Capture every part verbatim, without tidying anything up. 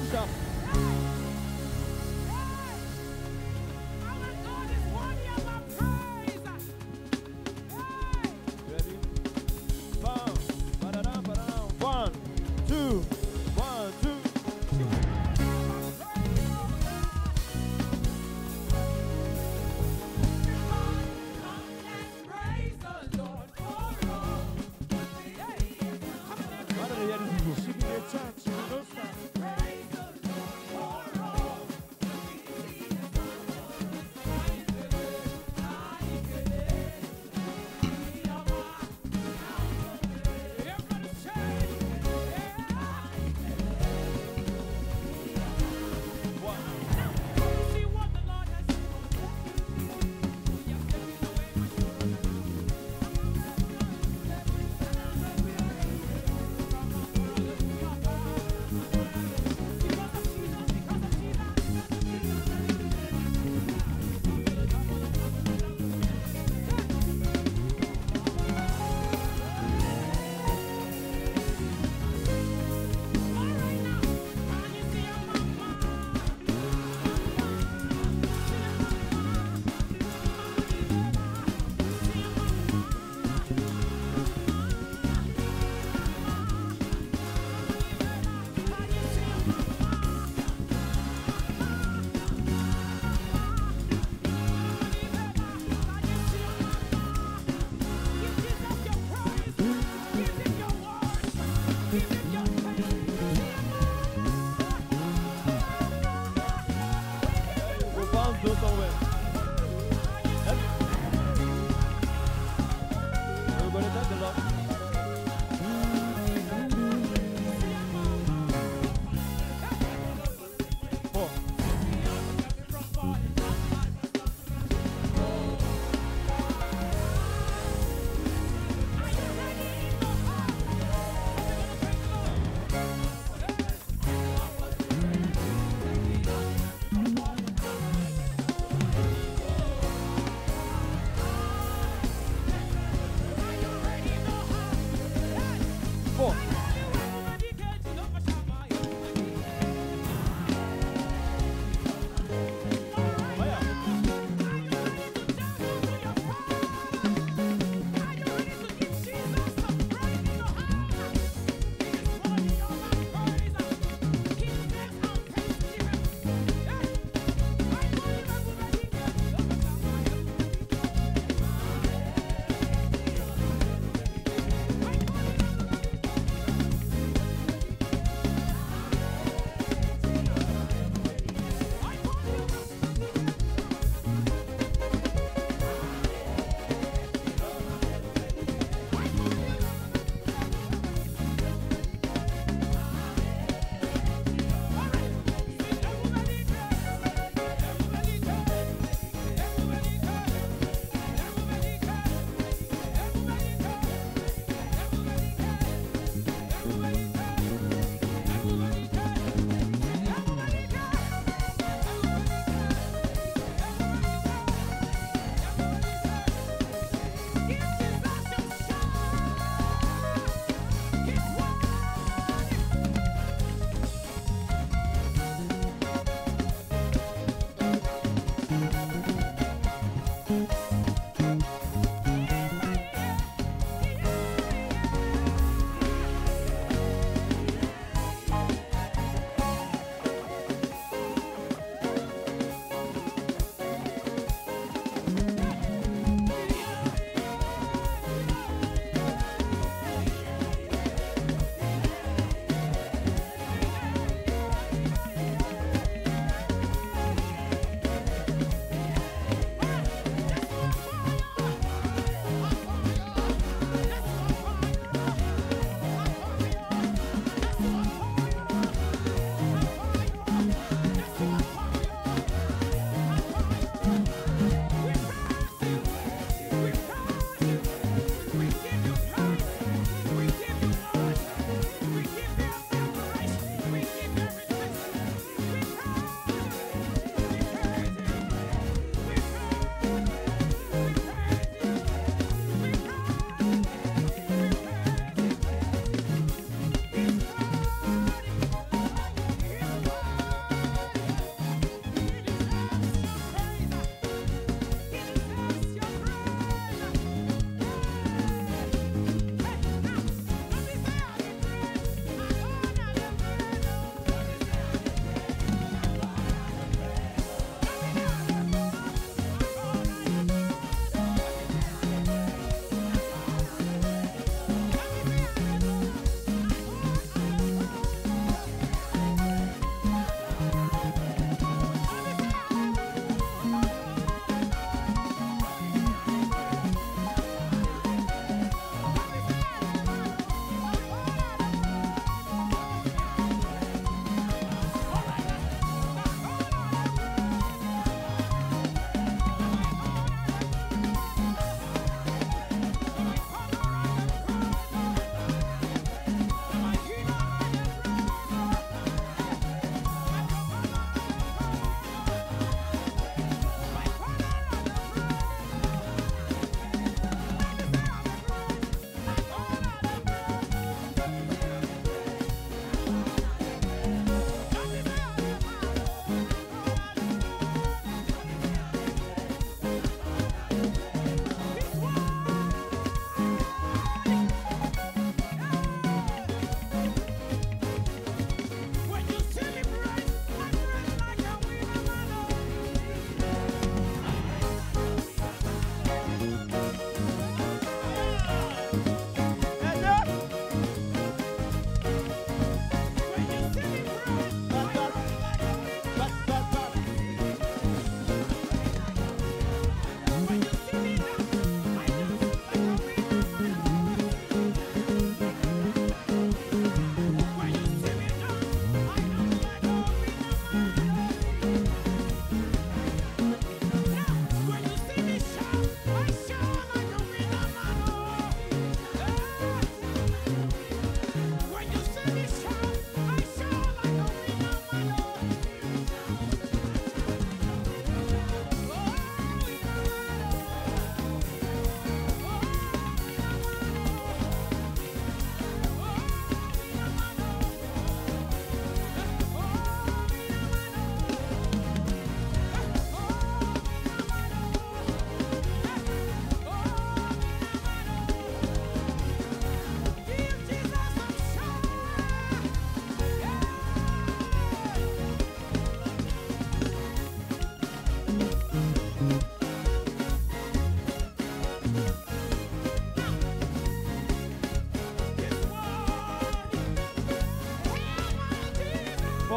stuff. Ready? Bam, ba-da-dum, ba-da-dum. One, two, one, two. Why don't they hear this people? She be a church, she don't stop.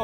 Go.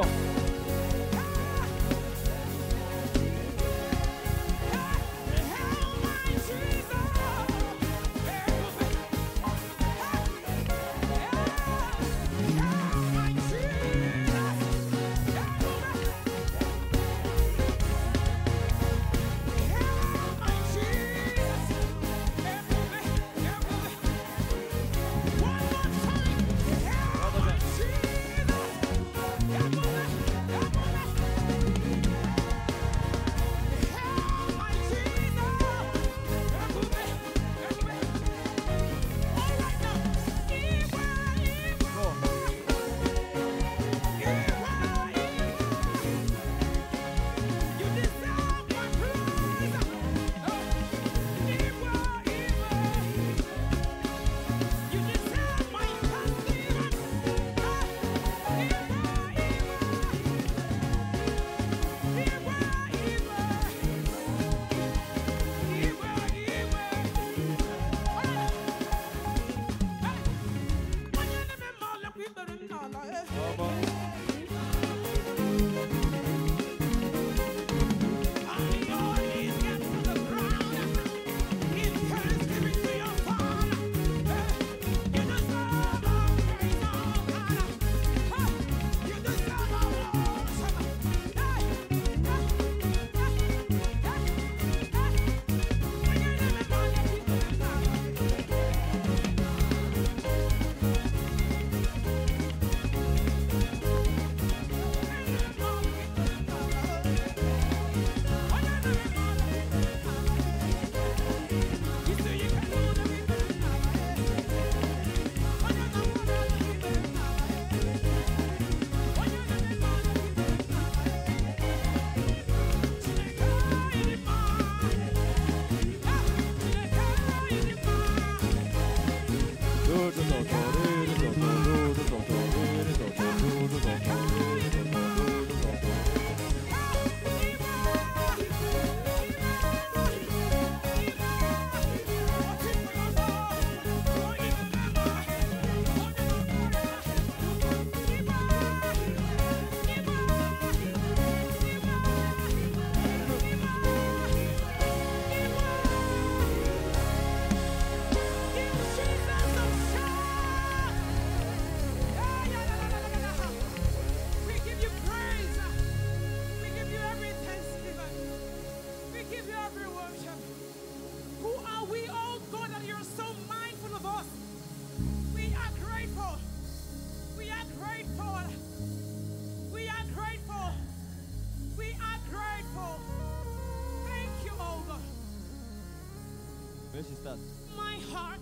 Where she starts. My heart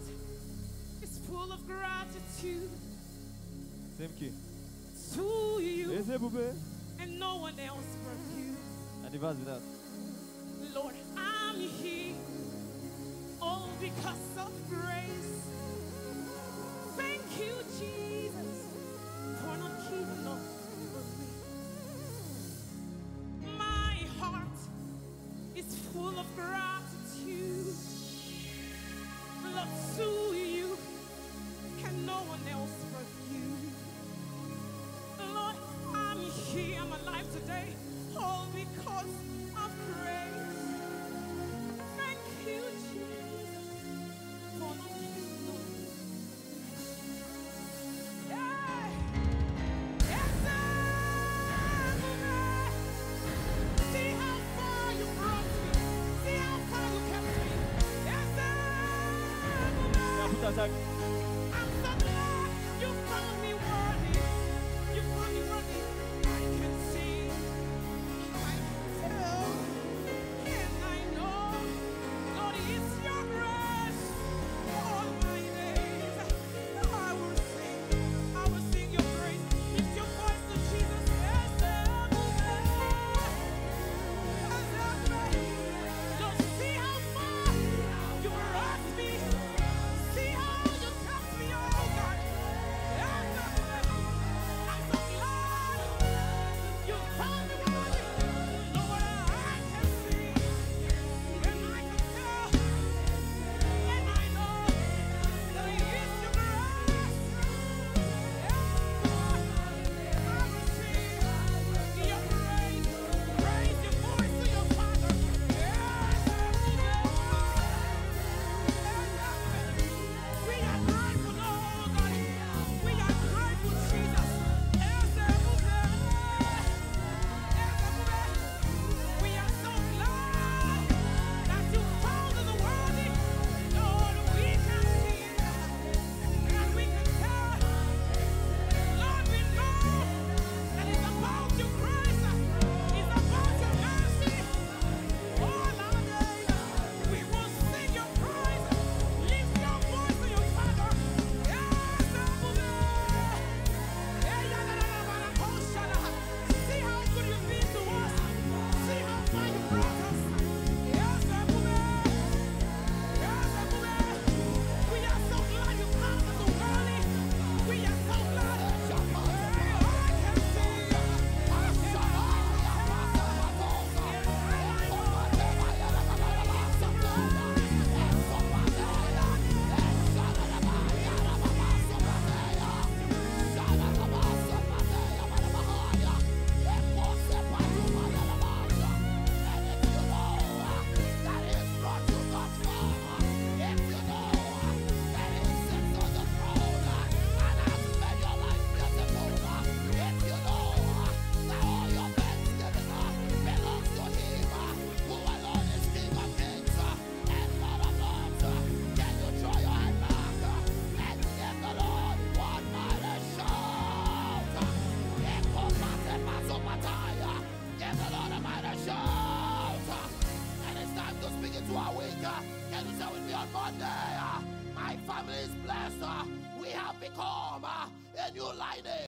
is full of gratitude Same key. to you Ese bube. and no one else but you. And the verse without. Lord, I'm here all because of grace. Thank you, Jesus, for not giving up on me. My heart is full of gratitude. Love to you and no one else but you. Lord, I'm here, I'm alive today, all because of grace. Thank you, Jesus, for not giving up. Yeah. Yes, sir. See how far you brought me. See how far you kept me. Yes, sir. Yeah, put that tag. I'm so glad you found me worthy. You found me worthy. I can see, I can tell, and I know, Lord, it's your grace. All my days, I will sing, I will sing your praise. Lift your voice to Jesus. Yes, Lord, see how far you brought me. See how you come, a new lining.